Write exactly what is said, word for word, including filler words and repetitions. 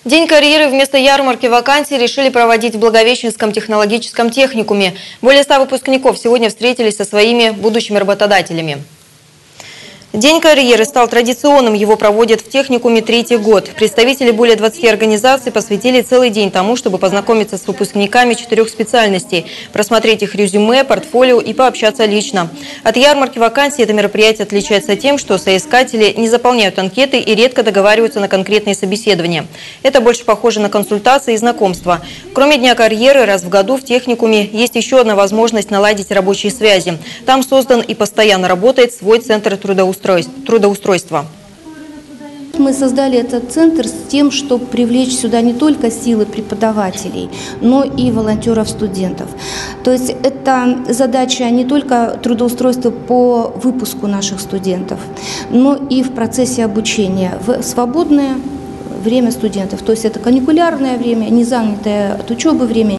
День карьеры вместо ярмарки вакансий решили проводить в Благовещенском технологическом техникуме. Более ста выпускников сегодня встретились со своими будущими работодателями. День карьеры стал традиционным, его проводят в техникуме третий год. Представители более двадцати организаций посвятили целый день тому, чтобы познакомиться с выпускниками четырех специальностей, просмотреть их резюме, портфолио и пообщаться лично. От ярмарки вакансий это мероприятие отличается тем, что соискатели не заполняют анкеты и редко договариваются на конкретные собеседования. Это больше похоже на консультации и знакомства. Кроме Дня карьеры, раз в году в техникуме есть еще одна возможность наладить рабочие связи. Там создан и постоянно работает свой центр трудоустройства. трудоустройства. Мы создали этот центр с тем, чтобы привлечь сюда не только силы преподавателей, но и волонтеров-студентов. То есть это задача не только трудоустройства по выпуску наших студентов, но и в процессе обучения в свободное время студентов. То есть это каникулярное время, не занятое от учебы время.